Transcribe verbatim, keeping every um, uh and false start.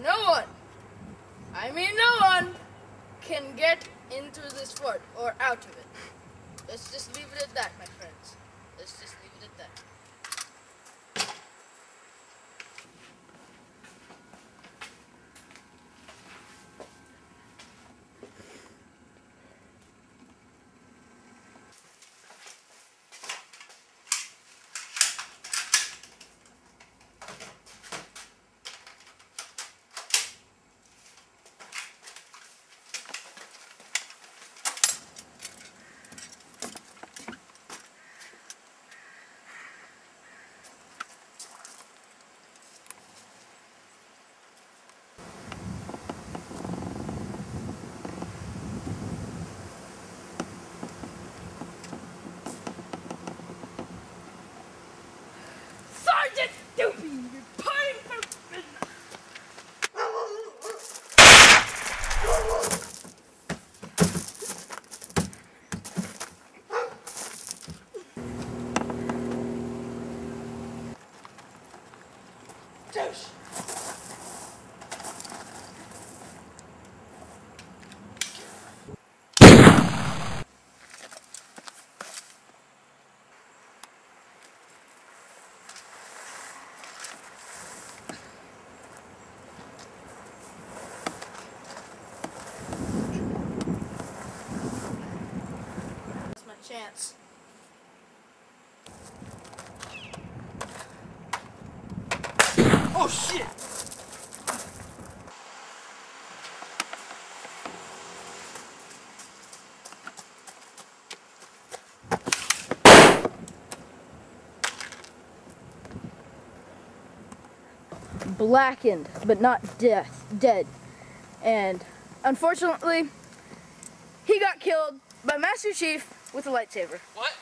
no one, I mean no one, can get into this fort or out of it. Let's just leave it at that, my friends. Let's just leave it at that. Sergeant Doopy, reporting for business. Douche. That's my chance. Oh shit! Blackened, but not death, dead. And unfortunately, he got killed by Master Chief with a lightsaber. What?